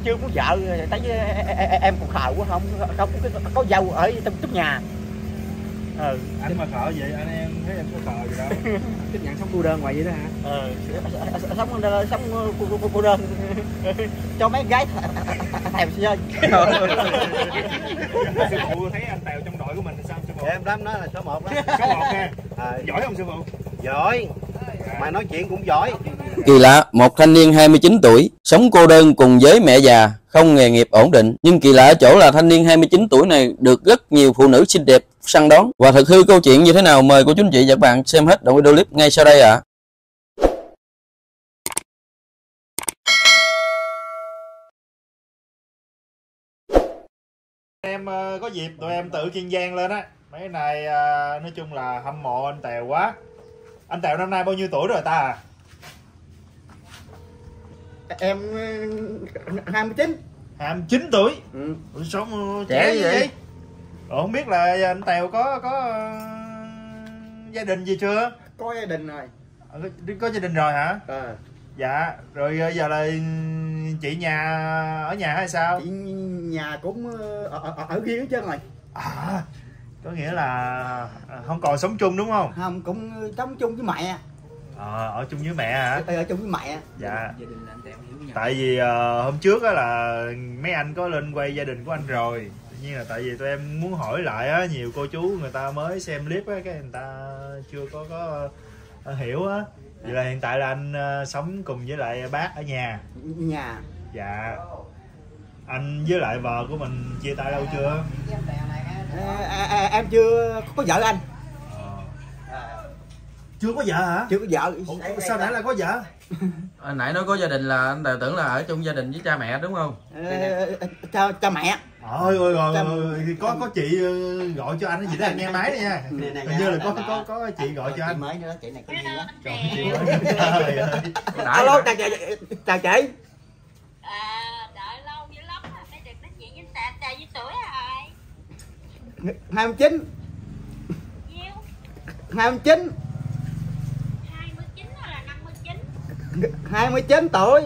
chưa có vợ, tại vì em còn khờ quá, không có dâu ở trong nhà. Anh mà khờ vậy anh em thấy em có khờ gì đâu. Chấp nhận sống cô đơn ngoài vậy đó hả? Sống cô đơn cho mấy gái thèm chơi. Sư phụ thấy anh Tèo trong đội của mình thì sao sư phụ? Em dám nói là số 1 đó. Số 1 nha. Giỏi không sư phụ? Giỏi, mà nói chuyện cũng giỏi. Kỳ lạ, một thanh niên 29 tuổi, sống cô đơn cùng với mẹ già, không nghề nghiệp ổn định. Nhưng kỳ lạ ở chỗ là thanh niên 29 tuổi này được rất nhiều phụ nữ xinh đẹp săn đón. Và thực hư câu chuyện như thế nào mời cô chú anh chị và các bạn xem hết đoạn video clip ngay sau đây ạ. Em có dịp tụi em tự kiên giang lên á. Mấy này nói chung là hâm mộ anh Tèo quá. Anh Tèo năm nay bao nhiêu tuổi rồi ta à? Em 29. 29 tuổi. Ừ. Sống trẻ như vậy. Không biết là anh Tèo có gia đình gì chưa? Có gia đình rồi. Có gia đình rồi hả? Dạ, rồi giờ là chị nhà ở nhà hay sao? Chị nhà cũng ở riêng hết trơn rồi. Có nghĩa là không còn sống chung đúng không? Không, cũng sống chung với mẹ. Ở chung với mẹ hả? Ở chung với mẹ. Dạ. Tại vì hôm trước á là mấy anh có lên quay gia đình của anh rồi. Tuy nhiên là tại vì tụi em muốn hỏi lại á, nhiều cô chú người ta mới xem clip á, cái người ta chưa có hiểu á. Vậy là hiện tại là anh sống cùng với lại bác ở nhà. Nhà. Dạ. Anh với lại vợ của mình chia tay lâu chưa? Em chưa có vợ anh. Chưa có vợ hả? Chưa có vợ. Sao nãy là có vợ? Nãy nói có gia đình là anh tưởng là ở chung gia đình với cha mẹ đúng không? Cha mẹ. Ôi rồi có chị gọi cho anh cái gì đó anh nghe máy đi nha. Hình như là có chị gọi cho anh. Mới nữa, chị này có duyên lắm. Alo, chào chị. Đợi lâu dữ lắm rồi mới được nói chuyện với Tèo với tuổi rồi. 29. Nhiêu? 29. 29 hay là 59? 29 tuổi.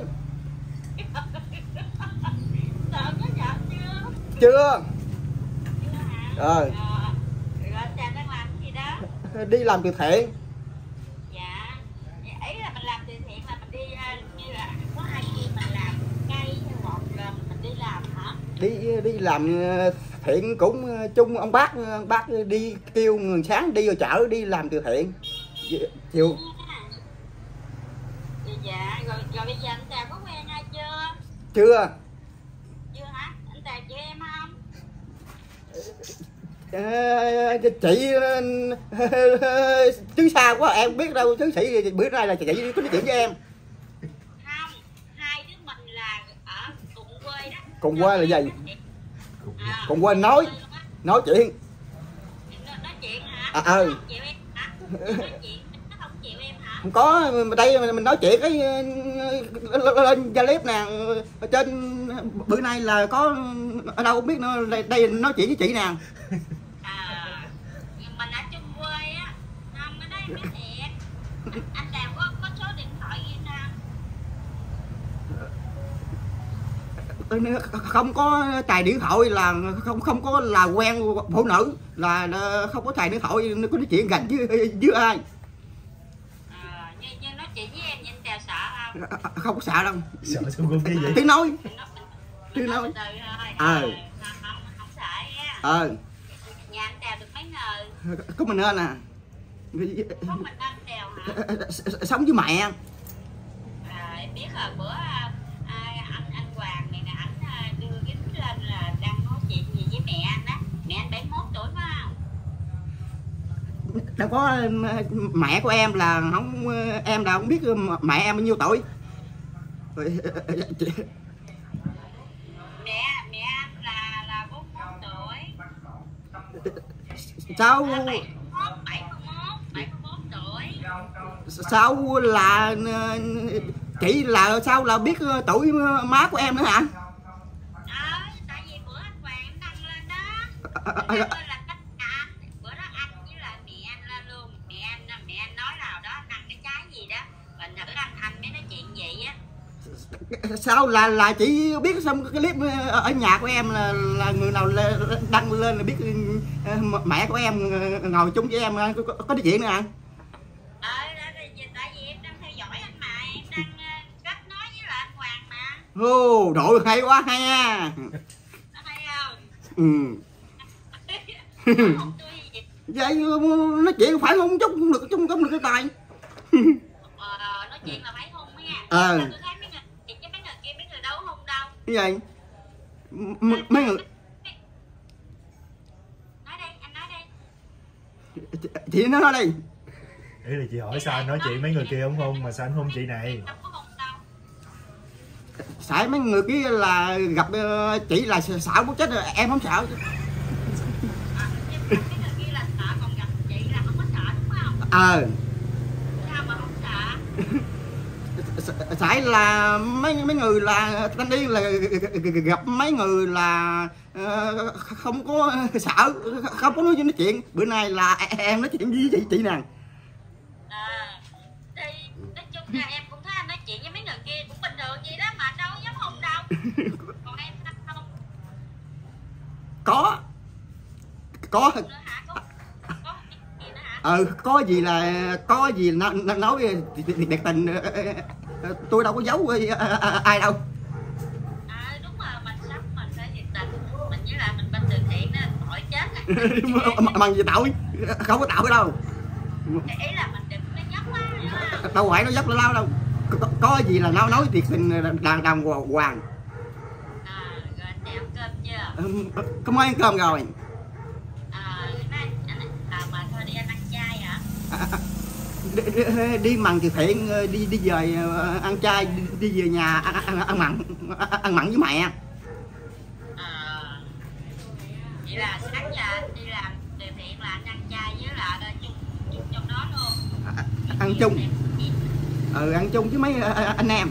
Tèo có vợ chưa? Chưa. Chưa hả? Rồi Tèo đang làm cái gì đó? Đi làm từ thiện. Dạ. Ý là mình làm từ thiện là mình đi như là có hai khi mình làm cây hay một là mình đi làm hả? Đi làm thiện cũng chung ông bác đi kêu người sáng đi vào chợ đi làm từ thiện. Chiều. Dạ, rồi bây giờ anh Tèo có quen ai chưa? Chưa. Chưa hả? Anh Tèo chị em không? Chị chứ xa quá em biết đâu chứ sĩ bữa nay là chị có nói chuyện với em. Không, hai đứa mình là ở cùng quê đó. Cùng quê là gì? Cùng quê nói chuyện. Nói chuyện hả? Không chịu em hả? Nói chuyện nó không chịu em hả? Không có, đây mình nói chuyện cái lên Zalo nè, ở trên bữa nay là có ở đâu không biết nữa, đây nói chuyện với chị nè. Mình ở chung quê á, không ở đây biết thiệt. Anh Tèo có số điện thoại gì nào? Không có xài điện thoại là không có là quen phụ nữ là không có xài điện thoại, có nói chuyện gần với ai. Như nói chuyện với em anh Tèo sợ không? Không có sợ đâu. Sợ sao con cái vậy? Tiếng nói. Tiếng nói. Không sợ nha. Nhà anh Tèo được mấy người? Có mình nên Có mình anh Tèo hả? Sống với mẹ. Em biết là bữa anh Hoàng này nè, ảnh đưa cái lên là đang nói chuyện gì với mẹ anh á. Mẹ anh 71 tuổi phải không? Đâu có, mẹ của em là không, em là không biết mẹ em bao nhiêu tuổi. Mẹ anh là 41 tuổi. Sao 71 tuổi. Sao là chị là sao là biết tuổi má của em nữa hả? Tại vì bữa anh Hoàng đăng lên đó. Là cách bữa đó anh với lại mẹ anh lên luôn. Mẹ anh nói nào đó ăn cái trái gì đó. Mình thử anh mới nói chuyện vậy á. Sao là chỉ biết xong cái clip ở nhà của em là người nào đăng lên là biết mẹ của em ngồi chung với em có nói chuyện nữa hả? Tại vì em đang theo dõi anh mà, em đang kết nối với lại anh Hoàng mà. Ô, đội hay quá ha. Hay không? Ừ. Vậy nói chuyện phải không chút không được cái tài. Nói chuyện là phải hung nha. Ờ. Tôi thấy mấy người kia mấy người đâu hung đâu. Cái gì? Mấy người Nói đây, anh nói đây. chị nói đi. Ý là chị hỏi sao anh nói chuyện mấy người kia không hung mà sao anh hung chị này? Đâu có hung đâu. Sợ mấy người kia là gặp chị là xạo bút chết rồi, em không sợ. Mấy người kia là sợ, còn gặp chị là không có sợ đúng không? Sao mà không sợ? Phải là mấy người là thanh niên là gặp mấy người là không có sợ, không có nói chuyện. Bữa nay là em nói chuyện với chị nè. Thì nói chung là em cũng thấy anh nói chuyện với mấy người kia cũng bình thường vậy đó mà đâu dám hung đâu. Còn em sao không? Có Nữa hả? Có gì nữa hả? có gì nói thiệt tình, tôi đâu có giấu ai đâu. Đúng rồi, mình sống mình phải thiệt tình, mình với lại mình bên từ thiện đó, tội chết. Bằng gì tội, không có tội đâu. Ý là mình đừng có nhóc quá. Đâu phải nó dốc lao đâu. Có gì là nói thiệt tình đàng hoàng. Rồi anh ăn cơm chưa? Có mới ăn cơm rồi. Mà thôi đi anh ăn chay hả? Đi mặn từ thiện, đi về ăn chay, đi về nhà ăn mặn với mẹ. Vậy là sáng giờ anh đi làm từ thiện là anh ăn chay với lại chung trong đó luôn. Ăn chung. Ăn chung với mấy anh em.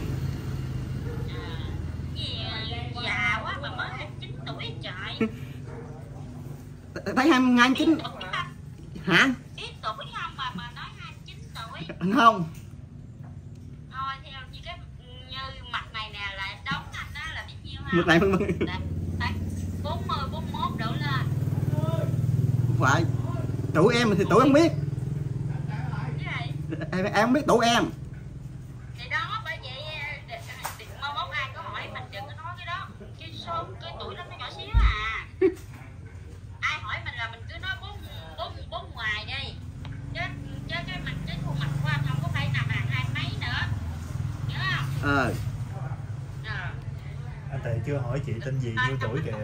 Già quá mà mới 29 tuổi trời. Thấy 29 hả? Biết tuổi không mà nói 29 tuổi. Không. Thôi theo như mặt này nè là đóng anh đó là biết nhiêu không? Mặt này 40, 41 đổ lên. Phải. Tuổi em thì tuổi không biết. Cái gì? Em không biết tuổi em. Thì đó bởi vậy mai mốt ai có hỏi mình đừng có nói cái đó. Chứ số cái tuổi đó nó nhỏ xíu à. Ai hỏi mình là mình cứ nói bốn ngoài đi. Chứ cái khuôn mặt của anh không có phải nằm hàng 20 mấy nữa. Nhớ không? Anh Tề chưa hỏi chị tên gì nhiêu tuổi kìa.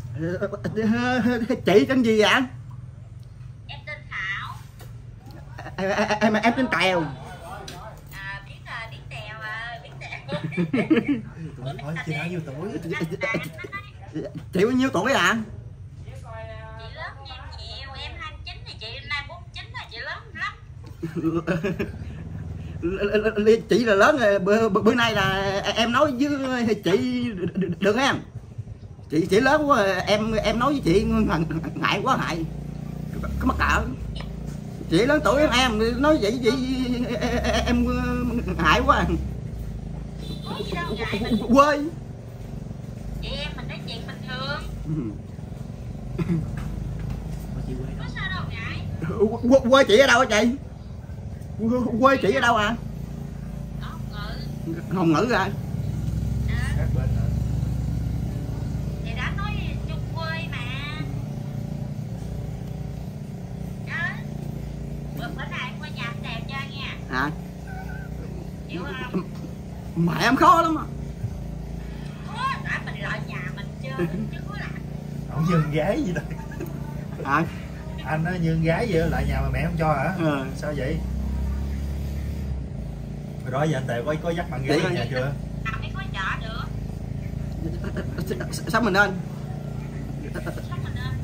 Chị tên gì vậy? Em tên Thảo. Em tên Tèo. Biết Tèo biết Tèo. Hỏi chị nói nhiêu tuổi? Chị bao nhiêu tuổi ạ? Chị lớn em nhiều, em 29 thì chị nay 49 là chị lớn lắm. Chị là lớn rồi, bữa nay là em nói với chị được em. Chị lớn quá, em nói với chị ngại quá hại. Có mắc cỡ. Chị lớn tuổi em nói vậy chị em ngại quá. Có gì đâu ngại mình. Quê. Chị em mình nói chuyện bình thường. Có sao đâu ngại. Quê chị ở đâu hả chị? Quê chị ở đâu à? Hồng Ngự à? Thì đã nói chung quê mà. Đó. Bữa nay qua nhà anh Tèo chơi nha. Hả? Chịu không? Mẹ em khó lắm á. Đã mình lại nhà mình chơi chứ có làm. Ông nhường gái gì đây? Anh nó nhường gái vậy lại nhà mà mẹ không cho hả? Sao vậy? Hồi đó giờ anh Tề có dắt bạn gái về nhà chưa? Mới có chợ được. Sao mình nên? Sao mình nên?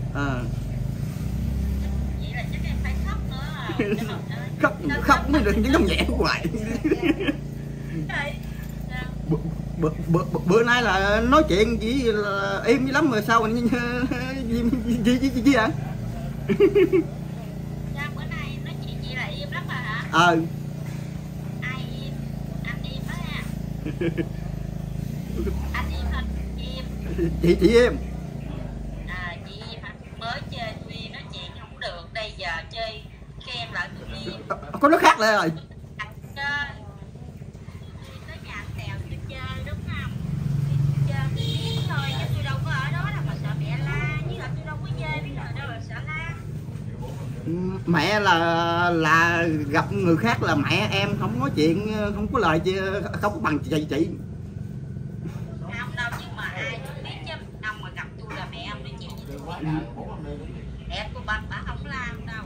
Vậy là chắc em phải khóc nữa. Khóc mới được chứ không nhẹ hoài. Bữa nay là nói chuyện chỉ là im dữ lắm rồi sao mình gì hả? Sao bữa nay nói chuyện gì là im lắm mà hả? Ai im? Anh im đó ha. Anh Im hả? Im. Chị Im. À, chị Im hả? Mới chơi Duyên nói chuyện không được. Đây giờ chơi kem lại tụi Im. Có nước khác rồi. Chơi. Tới nhà anh Tèo tôi chơi đúng không? Chơi biết thôi chứ tôi đâu có ở đó đâu mà sợ mẹ la. Chứ là tôi đâu có chơi biết rồi đâu mà sợ la. Mẹ là gặp người khác là mẹ em không nói chuyện, không có lời không có bằng chị. Không đâu, nhưng mà ai cũng biết chứ ông mà gặp tôi là mẹ ông nói chuyện với tôi. Mẹ của bà không làm đâu.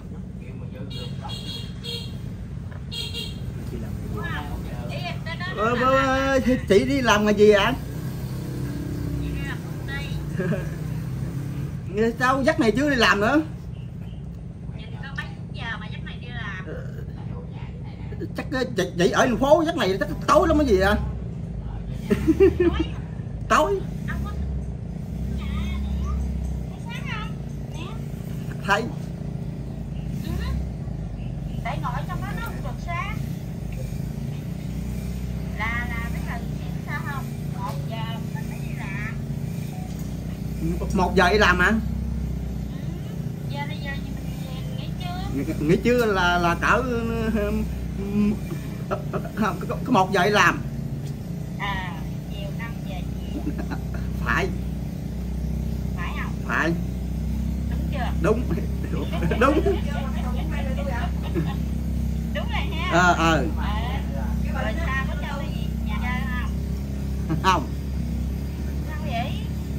Chị đi làm nghề gì ạ? Chị đi làm công ty. Sao giấc này chưa đi làm nữa? Nhìn có mấy giờ mà giấc này đi làm? Chắc chị ở thành phố giấc này chắc tối lắm cái gì à? Tối. Ông có nhà nè, thấy sáng không? Nè. Thấy. Tại ngồi trong đó nó không được sáng. Là biết là sao không? 1 giờ mình mới đi làm. 1 giờ đi làm hả? Giờ bây giờ thì mình nghỉ trưa. Nghỉ trưa là cỡ có 1 giờ đi làm. À, chiều 5 giờ chiều. Phải. Phải không? Phải. Đúng chưa? Đúng. Đúng. Đúng rồi ha. Rồi sao có cho đi nhà chơi không? Không. Sao vậy?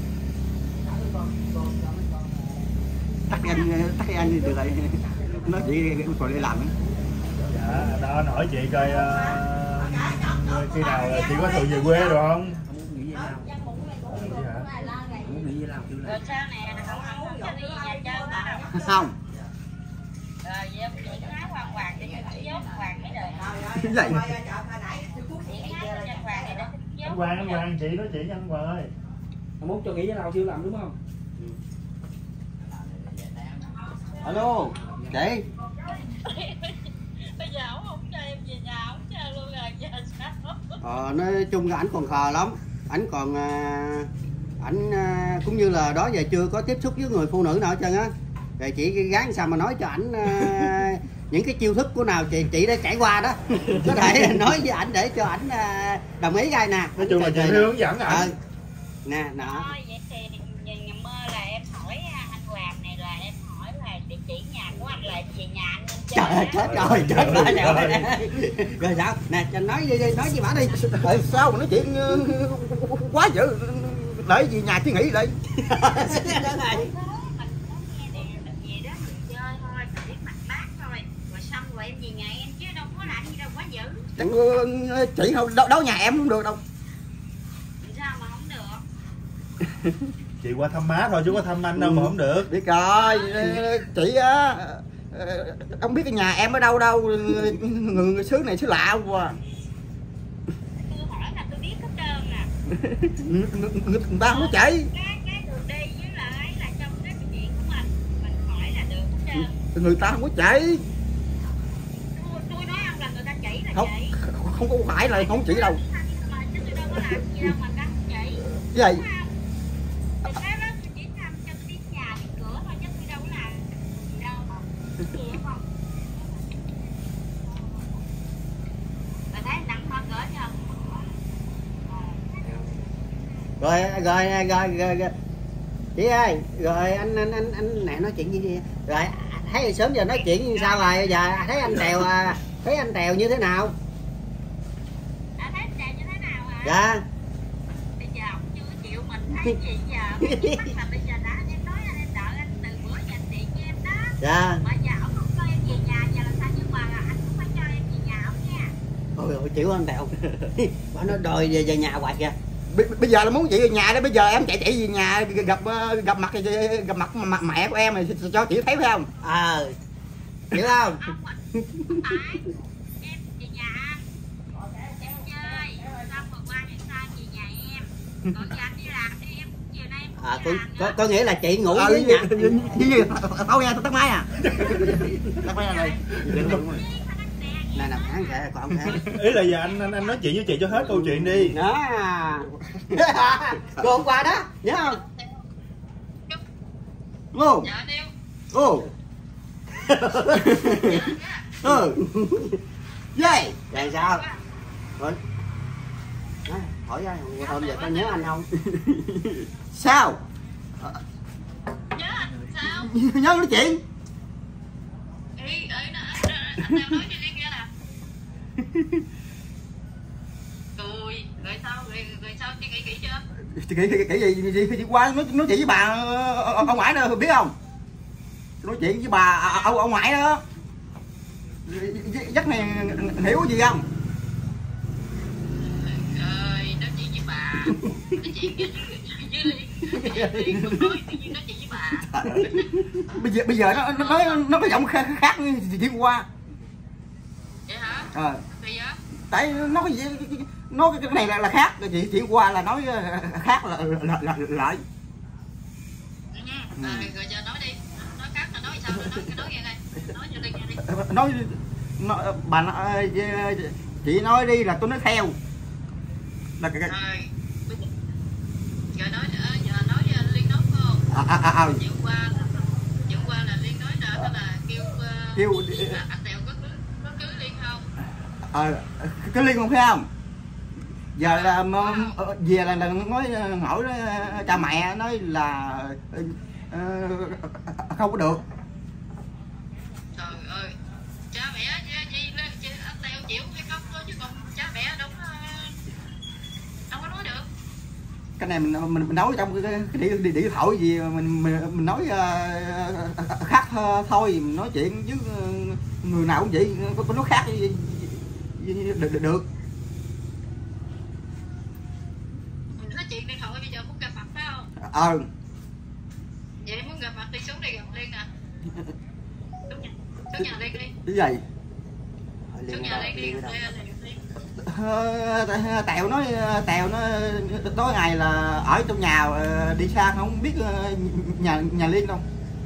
Tắt anh đi được rồi. Nó chỉ còn đi làm nữa. Dạ, đó hỏi chị coi khi nào chị có thường về quê được không? Rồi sao nè, không cho đi nhà chơi mà. Không. Rồi vậy em chị nói Hoàng để chị dốt Hoàng mới được. Cái gì? Chị nói cho Hoàng này để chị dốt. Anh Hoàng, chị nói chuyện với anh Hoàng ơi. Mà muốn cho nghỉ giải lao chưa làm đúng không? Alo, chị. Bây giờ ông không cho em về nhà, ông chơi luôn rồi, giờ sao? Nói chung là ảnh còn khờ lắm. Ảnh còn ảnh cũng như là đó giờ chưa có tiếp xúc với người phụ nữ nào hết trơn á. Rồi chị gán sao mà nói cho ảnh những cái chiêu thức của nào chị đã trải qua đó. Có thể nói với ảnh để cho ảnh đồng ý ngay nè. Nói chung là chị hướng dẫn ảnh. Nè, nọ. Thôi vậy thì nhầm mơ là em hỏi anh Hoàng này là em hỏi là địa chỉ nhà của anh là về nhà anh nên chơi. Trời ơi, chết rồi. Rồi sao? Nè, nói với bà đi. Sao mà nói chuyện quá dữ. Để gì nhà chứ nghỉ đi. Chị không đấu nhà em không được đâu. Sao mà không được? Chị qua thăm má thôi chứ có thăm anh đâu mà không được. Biết rồi, chị á không biết cái nhà em ở đâu đâu, người xứ này xứ lạ quá. Tôi hỏi là tôi biết hết trơn nè. Người ta không có chỉ. Cái đường đi với lại là trong cái chuyện của mình hỏi là được hết trơn. Người ta không có chỉ. Tôi nói ông là người ta chỉ là Không, chỉ. không có phải là không chỉ đâu. Chứ tôi đâu có làm gì đâu mà ta không chỉ. Cái gì? Cái đó tôi chỉ làm cho tôi biết nhà biết cửa thôi chứ tôi đâu có làm gì đâu mà. Hiểu không? Bà thấy nặng hơn cỡ chưa? Rồi chị ơi, rồi anh nè nói chuyện gì đi. Rồi thấy sớm giờ nói chuyện như sao rồi, giờ thấy anh Tèo như thế nào? Thấy anh Tèo như thế nào hả? Dạ. Bây giờ ông chưa chịu mình thấy gì giờ? Chắc là bây giờ đã em nói anh đợi anh từ bữa giờ anh điện cho em đó. Dạ. Mà giờ ông không cho em về nhà, giờ là sao, nhưng mà anh cũng phải cho em về nhà ông nha. Ôi chịu anh Tèo. Bà nói đòi về nhà hoài kìa. Bây giờ là muốn chị về nhà đó, bây giờ em chạy về nhà gặp mặt mẹ của em này cho chị thấy phải không? Hiểu không? Không phải, em về nhà anh, em chơi, xong rồi qua ngày sau về nhà em. Còn giờ anh đi làm đi, em chiều nay em cũng đi làm có nghĩa là chị ngủ với nhà. Tao nghe tao tắt máy à. Tắt máy ra đây. Này nằm kháng kìa, còn kháng. Ý là giờ anh nói chuyện với chị cho hết câu chuyện đi. Đó. Cô hôm qua đó, nhớ không? Ô. Dạ điêu. Ô. Dây. Vậy sao? Rồi. Hỏi ra, hôm giờ có nhớ anh không? Sao? Nhớ anh sao? Nhớ nói chuyện. Ý anh đang nói chuyện đi kia nè. Rồi sao? Rồi sao chị nghĩ kỹ chưa? Cái gì đi qua nói chuyện với bà ông ngoại đó biết không? Nói chuyện với bà ông ngoại đó. Giấc này hiểu gì không? Rồi nói chuyện với bà. Nói chuyện với Liên nói chuyện với bà. Bây giờ nó có giọng khác chuyện qua. Vậy hả? Bây giờ Tại nó cái gì nó cái này là khác, cái chuyện qua là nói khác là lại. Rồi giờ nói đi. Nói khác là nói sao? Nói nghe đây. Nói cho Liên nghe đi. Nói bà chị nói đi là tôi nói theo. Là cái giờ nói giờ nói Liên nói không? Chuyện qua là Liên nói là kêu anh Tèo có cưới Liên không? Cái Liên không phải không? Giờ là về là nói hỏi cha mẹ nói là không có được. Trời ơi, cha mẹ anh Tèo chịu hay không thôi, chứ còn cha mẹ đâu có nói được. Cái này mình nói trong cái điện thoại gì mình nói khác thôi, mình nói chuyện với người nào cũng vậy, có nói khác được. Mình nói chuyện điện thoại bây giờ muốn gặp mặt phải không? Vậy muốn gặp mặt đi xuống đây gặp Liên nè. Xuống nhà Liên đi. Cái gì? Xuống nhà Liên đi. Tèo nói tối ngày là ở trong nhà, đi xa không biết nhà Liên đâu.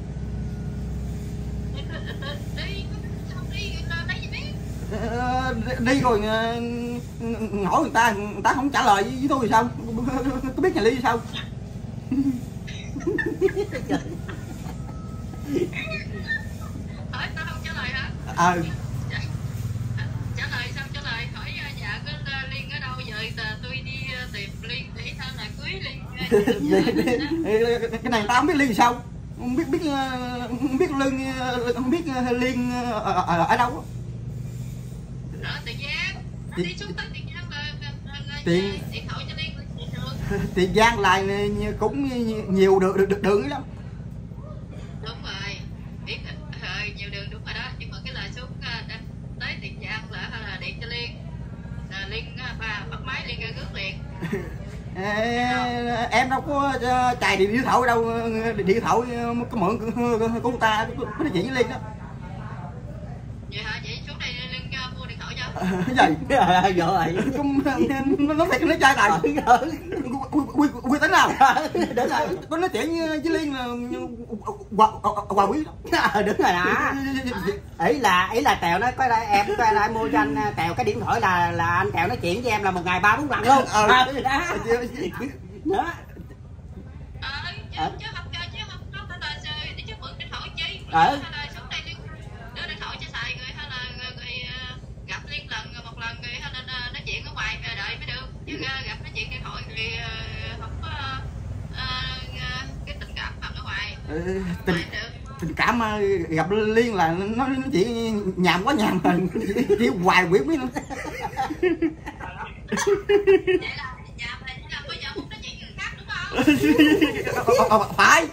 Đi rồi hỏi người ta không trả lời với tôi thì sao? Có biết nhà Liên sao? Hỏi tao không trả lời hả? Trả lời sao trả lời? Hỏi dạ cái Liên ở đâu giờ tôi đi tìm Liên để sao là cưới Liên. Cái này tao không biết Liên sao? Không biết Liên, không biết Liên ở đâu. Ở Tiền Giang. Đi xuống tới Tiền Giang là điện thoại cho Liên được. Tiền Giang lại cũng nhiều đường lắm. Đúng rồi, biết nhiều đường đúng rồi đó, nhưng mà cái lời xuống tới Tiền Giang là điện cho Liên, Liên bắt máy Liên ra rước liền. Em đâu có chạy điện thoại đâu, điện thoại có mượn của người ta, có nói chuyện với Liên đó. Vậy hả? Vậy xuống đây Liên mua điện thoại cho. Cái gì? Rồi nó thiệt nó trai tài quy tính nào. Có nói chuyện với Liên là quà quý đó. Đúng rồi đó. Ý là Tèo nói có đây em có ai mua cho anh Tèo cái điện thoại là anh Tèo nói chuyện với em là một ngày 3-4 lần luôn. Đó. Chứ không có phải là để chứ mượn điện thoại chi. Xuống đây Liên đưa điện thoại cho xài rồi hay là gặp Liên một lần rồi hay là nói chuyện ở ngoài đợi mới được. Chứ gặp nói chuyện điện thoại thì không có cái tình cảm thật ở ngoài. Tình cảm gặp Liên là nói chuyện nhàm quá nhàm mình chỉ hoài quyển biết nữa. Vậy là nhàm là chỉ là bây giờ muốn nói chuyện người khác đúng không? Phải.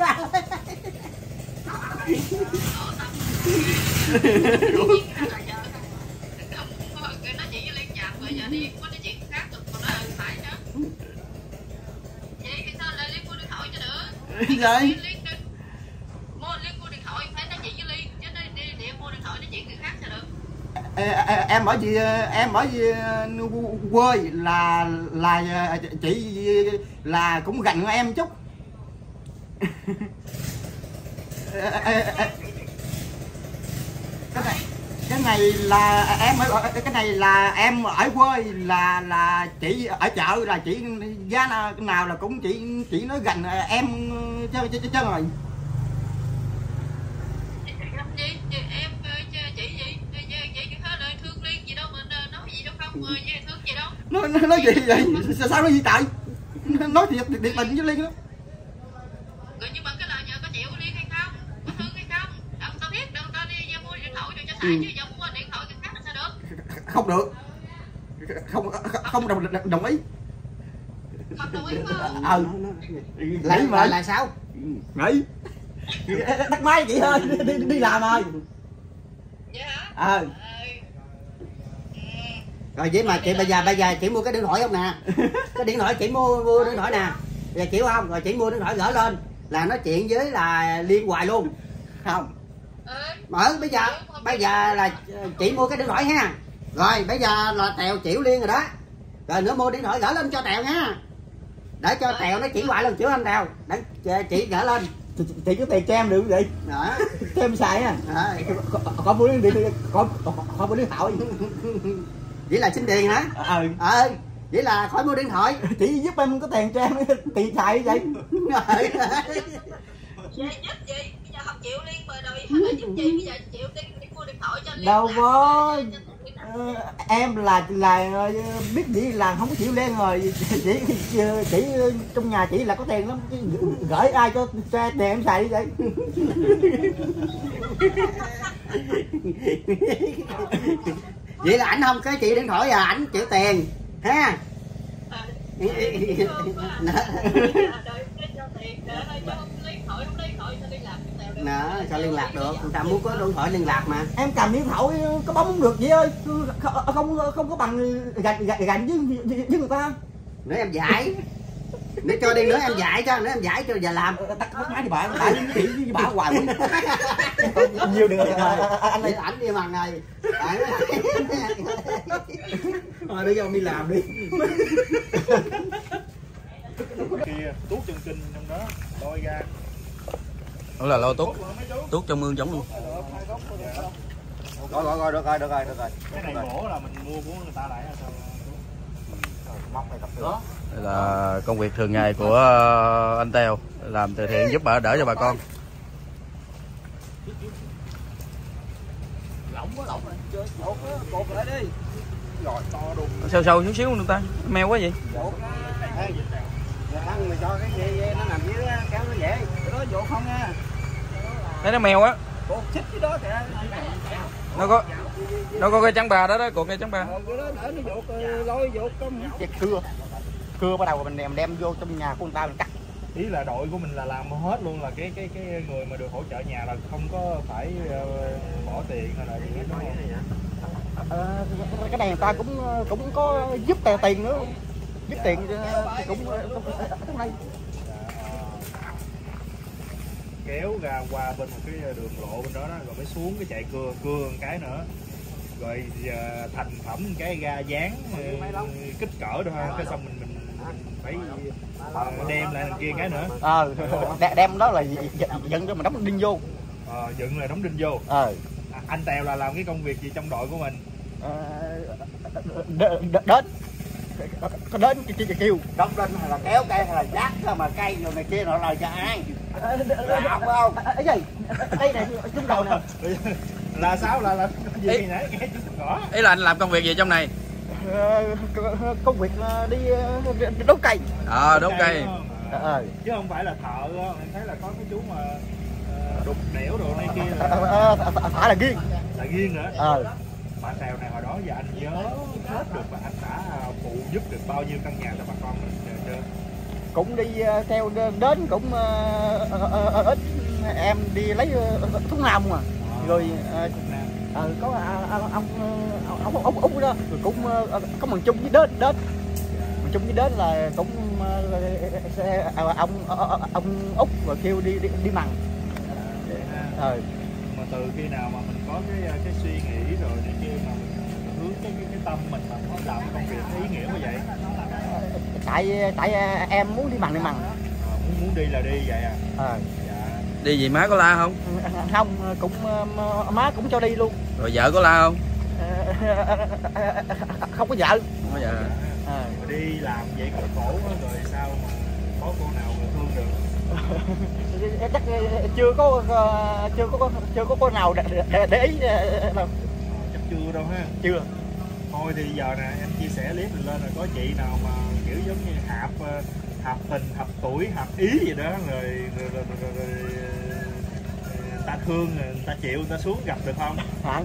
Nói chuyện với Liên nhàm rồi giờ đi có nói chuyện người khác được còn nói phải nữa. Vậy thì sao lại Liên mua điện thoại cho được? Vậy Liên mua điện thoại phải nói chuyện với Liên chứ đi mua điện thoại nói chuyện người khác cho được. em ở gì quê là chị là cũng gần em chút. cái này là em ở quê, là chị ở chợ là chị giá nào là cũng chị nói gần em chứ rồi. Chị thương Liên gì đâu mà nói gì đâu không, thương gì đâu. Nói gì vậy? Sao nói gì tại? Nói thiệt tình với Liên đó. Rồi nhưng mà cái lời nhờ có chịu Liên hay không? Có thương hay không? Đâu tao biết đâu, tao đi mua điện thoại rồi cho xài chứ giờ mua điện thoại người khác là sao được? Không được. Không đồng ý. Không đồng ý phải không? Là sao? Nghỉ. Tắt máy chị ơi, đi làm rồi. Vậy hả? Rồi vậy mà chị bây giờ chị mua cái điện thoại không nè? Cái điện thoại chị mua điện thoại nè. Bây giờ chịu không? Rồi chị mua điện thoại gỡ lên là nói chuyện với là Liên hoài luôn. Không. Mở bây giờ là chị mua cái điện thoại ha. Rồi bây giờ là Tèo chịu Liên rồi đó. Rồi nữa mua điện thoại gỡ lên cho Tèo nha. Để cho Tèo nó chuyển hoài luôn, chịu anh Tèo. Để chị gỡ lên. Chị có tiền cho em được vậy? Đó. Cho em xài nha. Có mua điện thoại. Vậy là xin tiền hả? Vậy là khỏi mua điện thoại. Chị giúp em có tiền cho em tiền xài vậy. Giúp gì? Bây giờ không chịu Liên mà rồi hay là giúp gì? Bây giờ chịu đi mua điện thoại cho Liên. Đâu có. Em là biết gì là không có chịu Liên rồi. Chị trong nhà chị là có tiền lắm, gửi ai cho tiền em xài đi vậy. Vậy là ảnh không cái chị điện thoại à, ảnh chịu tiền ha. Nè, sao liên lạc được? Người ta muốn có điện thoại liên lạc mà. Em cầm điện thoại có bấm không được vậy ơi, không có bằng gành với người ta. Nữa em dạy, để cho đi nữa em dạy cho giờ làm. Tắt máy thì bạn chị với bà hoài quá. Nhiều được anh lấy ảnh đi bằng này. Thôi bây giờ đi làm đi. Kia tuốt chân kinh trong đó lôi ra. Đó là lôi tuốt trong mương giống luôn. Rồi được rồi. Cái này gỗ là mình mua của người ta lại sao? Móc này tập đó. Đây là công việc thường ngày của anh Tèo, làm từ thiện giúp đỡ cho bà con. Lỏng rồi, cột lại đi. Rồi to đùng. Sâu chút xíu người ta, meo quá vậy. Ăn mà cho cái dây nó nằm dưới kéo nó dễ. Cái đó vô không nha. Thấy nó mèo á. Cột xích cái đó kìa. Nó có cái trắng bà đó, cột cái trắng bà. Cái đó để nó vụt lôi vụt không. Chết cưa bắt đầu mình đem vô trong nhà của người ta mình cắt. Ý là đội của mình là làm hết luôn, là cái người mà được hỗ trợ nhà là không có phải bỏ tiền hay là gì hết đúng không? Cái này người ta cũng có giúp tiền nữa, giúp tiền cũng trong đây. Kéo ra qua bên một cái đường lộ bên đó, rồi mới xuống cái chạy cưa một cái nữa, rồi thành phẩm cái ga dán kích cỡ thôi, cái xong mình phải đem lại đằng kia cái nữa. Đem đó là dựng cho mình đóng đinh vô. Dựng là đóng đinh vô. Anh Tèo là làm cái công việc gì trong đội của mình? Đến kêu đóng lên hay là kéo cây hay là giác mà cây rồi này kia nọ lời cho ai làm không? Cái gì đây này chúng đầu nè. Là sao là gì nãy nghe rõ. Ý là anh làm công việc gì trong này? Công việc đi đốt cây. Đốt cây. Chứ không phải là thợ. Em thấy là có cái chú mà đục đẽo đồ này kia phải là ghiêng. Là ghiêng nữa. Bạn Tèo này hồi đó giờ anh nhớ hết được và anh đã phụ giúp được bao nhiêu căn nhà cho bà con mình chưa? Cũng đi theo đến cũng ít em đi lấy thuốc nam mà. Rồi có ông Út đó, rồi cũng có bằng chung với đến chung với đến là cũng ông Út rồi kêu đi mằng. Mà từ khi nào mà mình có cái suy nghĩ rồi này kia mà mình hướng cái tâm mình mà có làm công việc ý nghĩa như vậy? Tại em muốn đi mằng. Muốn đi là đi vậy à? Dạ. Đi gì má có la không? Không, cũng má cũng cho đi luôn. Rồi vợ có la không? Không có vợ. Không có vợ. Đi làm vậy cũng khổ quá, rồi sao mà có cô nào mà thương được? Chắc chưa có cô nào để ý đâu. Chắc chưa đâu ha. Chưa. Thôi thì giờ nè em chia sẻ clip mình lên là có chị nào mà kiểu giống như hạp tình, hạp tuổi, hạp ý gì đó rồi ta thương người ta chịu người ta xuống gặp được không? Hả?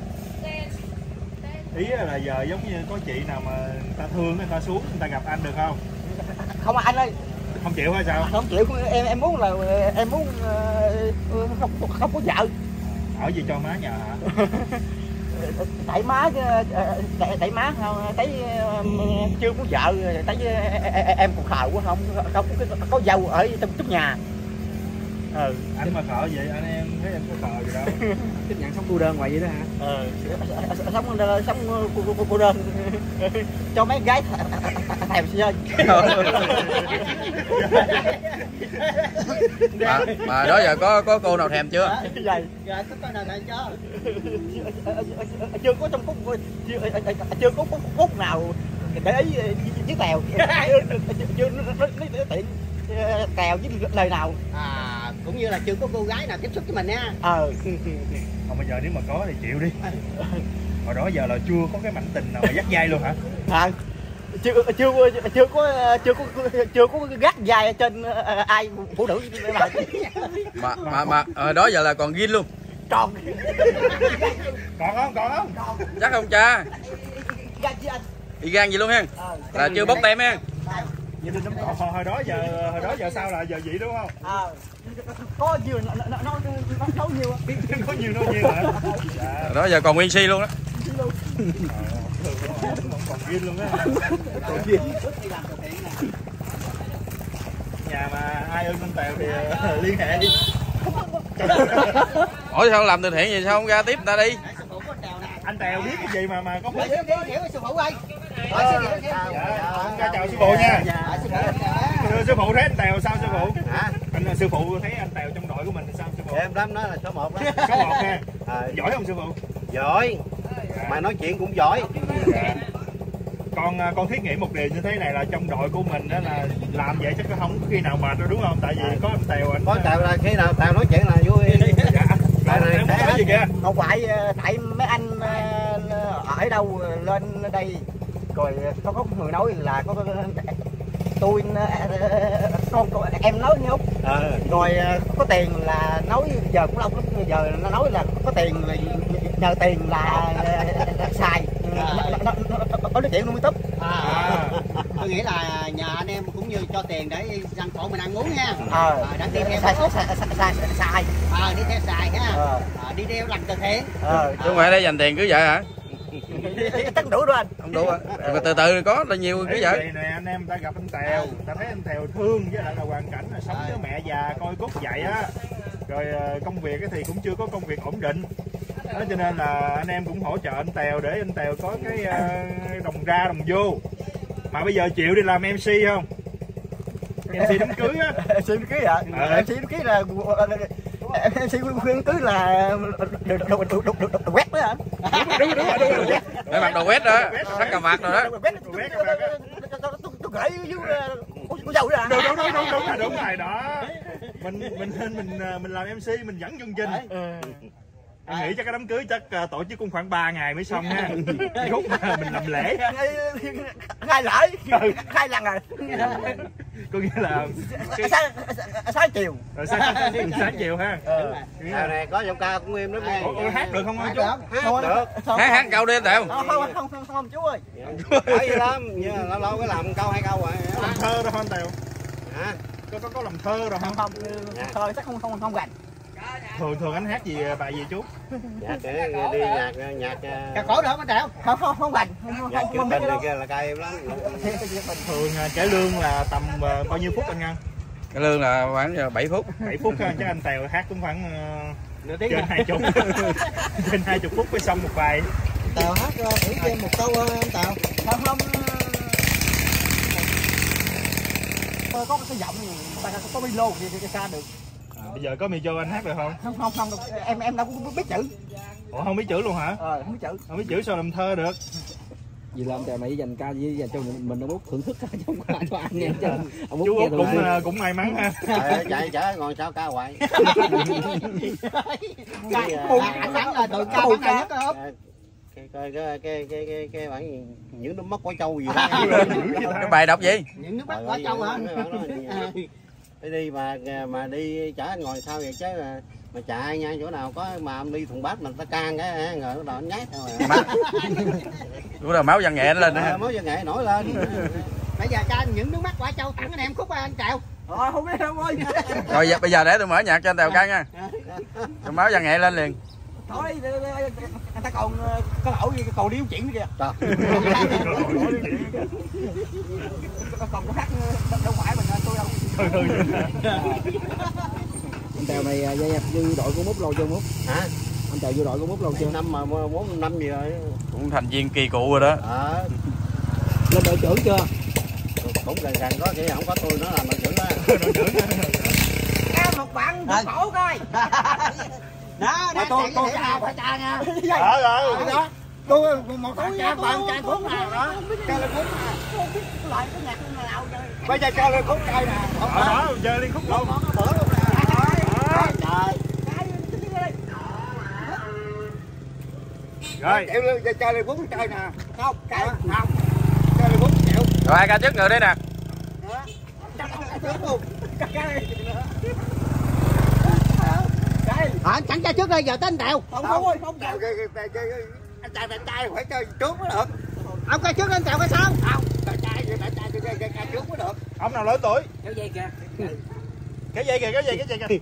Ý là giờ giống như có chị nào mà người ta thương người ta xuống người ta gặp anh được không? Không anh ơi. Không chịu hay sao? Không chịu, em muốn là em muốn không có vợ. Ở gì cho má nhờ hả? Tại má không thấy chưa có vợ, thấy em còn khờ quá, không có dâu ở trong nhà. Anh mà khờ vậy anh em thấy em có khờ gì đâu. Chấp nhận sống cô đơn ngoài vậy đó hả? Sống cô đơn cho mấy gái thèm chơi. Mà đó giờ có cô nào thèm chưa? Vậy có con nào thèm chưa có trong chưa có phút nào để ý với Tèo. Chưa nói tiện Tèo với lời nào. Cũng như là chưa có cô gái nào tiếp xúc với mình nha. Không, bây giờ nếu mà có thì chịu đi. Hồi đó giờ là chưa có cái mảnh tình nào mà dắt dây luôn hả? Chưa có gắt dài trên ai phụ nữ mà đó giờ là còn ghiên luôn. Còn không? Chắc không cha? Đi gan gì luôn ha? Là chưa bóc tem ha? Hồi đó giờ sao là giờ vậy đúng không? Có nhiều nấu nhiều. Có nhiều nấu nhiều hả? Dạ. Đó giờ còn nguyên si luôn đó. Còn ghiên luôn á. Nhà mà ai ưng con Tèo thì liên hệ đi. Hỏi sao làm từ thiện gì sao không ra tiếp người ta đi? Anh Tèo biết cái gì mà có phải. Sư phụ ơi. Chào sư phụ nha. Sư phụ thấy anh Tèo sao sư phụ? Anh sư phụ thấy anh Tèo trong đội của mình thì sao sư phụ? Em lắm, nó là số 1 đó. Số 1 nha. Giỏi không sư phụ? Giỏi. Mà nói chuyện cũng giỏi. Con thiết nghĩ một điều như thế này là trong đội của mình đó là làm vậy chắc không có khi nào mệt đâu đúng không? Tại vì có anh Tèo anh. Có Tèo là khi nào Tèo nói chuyện là vui. Dạ. Tại nói gì kìa? Không phải tại mấy anh ở đâu lên đây rồi có người nói là có tôi em nói nhau rồi có tiền là nói giờ cũng lâu lắm, giờ nó nói là có tiền là nhờ tiền là xài nói chuyện luôn YouTube. Tôi nghĩ là nhà anh em cũng như cho tiền để răng cổ mình ăn uống nha. Đã đi theo xài đi theo xài ha. Đi theo làm từ thiện. Chứ không phải để dành tiền cứ vậy hả? Chắc đủ rồi anh. Không đủ á. Từ từ có là nhiều cứ vậy. Nè anh em ta gặp anh Tèo, ta thấy anh Tèo thương với lại là hoàn cảnh là sống với mẹ già coi cốt vậy á. Rồi công việc thì cũng chưa có công việc ổn định. Đó cho nên là anh em cũng hỗ trợ anh Tèo để anh Tèo có cái đồng ra đồng vô. Mà bây giờ chịu đi làm MC không? MC đám cưới á. MC đám cưới hả? MC đám cưới là MC khuyên cưới là đồ quét đó hả? Đúng rồi. Phải mặc đồ quét đó, thắt cà vạt rồi đó. Tôi gửi dưới con dâu đó. Đúng rồi đó. Mình làm MC mình dẫn chương trình. Em nghĩ chắc cái đám cưới chắc tổ chức cũng khoảng 3 ngày mới xong ha. Khúc mà mình làm lễ khai lễ 2 lần rồi. Có nghĩa là sáng chiều. Sáng chiều ha. Tèo này có giọng ca cũng êm lắm nha. Hát được không chú? Hát câu đi Tèo. Không chú ơi. Giỏi lắm, nhưng mà lâu lâu cái làm câu 2 câu rồi. Làm thơ đâu không Tèo? Hả? Có làm thơ rồi không? Không, thơ chắc không gành. Thường anh hát gì bài gì chú? Nhạc đi nhạc Ca cổ được không anh Tèo? Không gành. nhạc trữ tình này kia là ca êm lắm. Thường trả lương là tầm bao nhiêu phút anh Ngân? Cái lương là khoảng 7 phút. 7 phút ha, chắc anh Tèo hát cũng khoảng trên 20 trên 20 phút mới xong một bài. Tèo hát thử thêm một câu anh Tèo. Không có cái giọng ta có micro thì ca được. Bây giờ có micro anh hát được không? Không, em đâu có biết chữ. Ủa không biết chữ luôn hả? Không biết chữ. Không biết chữ sao làm thơ được? Vì làm tèo này dành ca với dành cho mình ông Út thưởng thức cho không có cho anh nghe chứ. Chú Út cũng may mắn ha. Chạy chở ngồi sao ca hoài. Anh thắng là đội cao bản này nhất đó. Cái bản những nước mắt quả trâu gì đó. Cái bài đọc gì? Những nước mắt quả trâu hả? Đi mà đi chở anh ngồi sau vậy chứ mà chạy nha, chỗ nào có mà ông đi thùng bát mình ta can cái rồi nó nhát thôi. Lúc đó máu văn nghệ nó lên nữa. Máu văn nghệ nổi lên. Bây giờ ca những nước mắt quả trâu tặng anh em khúc anh Tèo. Không biết đâu ơi. Rồi bây giờ để tôi mở nhạc cho anh Tèo ca nha. Rồi máu văn nghệ lên liền. Thôi anh ta còn có lỗi gì còn điêu chuyện kìa. Trời. Còn có khác đâu phải mình tôi đâu. Anh Tèo này dây dư đội của Mút lâu chưa Mút? Hả? Anh Tèo vô đội của Mút lâu chưa? 4 năm gì rồi. Cũng thành viên kỳ cựu rồi đó. Lên đội trưởng chưa? Cũng gần có vậy không có tôi nó làm đội trưởng đó. Ca một bạn khổ coi. Đó, tôi phải cha nha. Đó. Tôi một ca bạn ca khúc nào đó. Ca lên khúc nào. Không biết loại cái nhạc nào chơi. Bây giờ ca lên khúc cây nè. Đó, chơi liên khúc luôn. Bữa luôn nè. Trời. Rồi. Chơi lên khúc chơi nè. Không, không. Chơi lên khúc chịu. Rồi ai ca trước người đây nè. Chẳng cha trước đây giờ tới anh Tèo. Không Tèo. Anh trai phải chơi trước mới được. Ông ca trước anh Tèo cái sao? Không, trai ca trước mới được. Ông nào lớn tuổi? Kéo dây kìa. Cái dây kìa, cái dây kìa.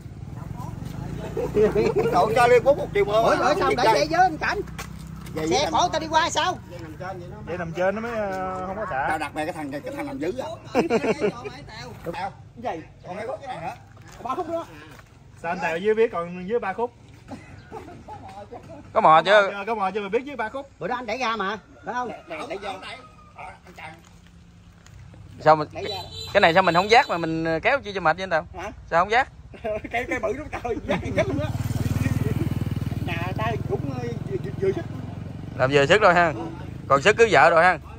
Cậu cho lên 1 triệu mơ. Ủa sao để dây với anh Cảnh? Xe khổ ta đi qua sao? Vậy nằm trên nó mới không có xả. Tao đặt về cái thằng nằm dữ à. Cái gì? Còn mấy khúc cái này hả? 3 phút nữa. Sao anh Tèo dưới biết còn dưới 3 khúc? Có mò chưa? Có mò chưa mà biết dưới 3 khúc. Bữa đó anh đẩy ra mà, phải không? Đẩy vô. Sao mình cái này sao mình không giác mà mình kéo chi cho mệt vậy anh Tèo? Hả? Sao không giác? Cây bự lắm trời, giác gì chết luôn á. Nhà ta cũng vừa sức. Làm vừa sức rồi ha. Còn sức cứ vợ rồi ha.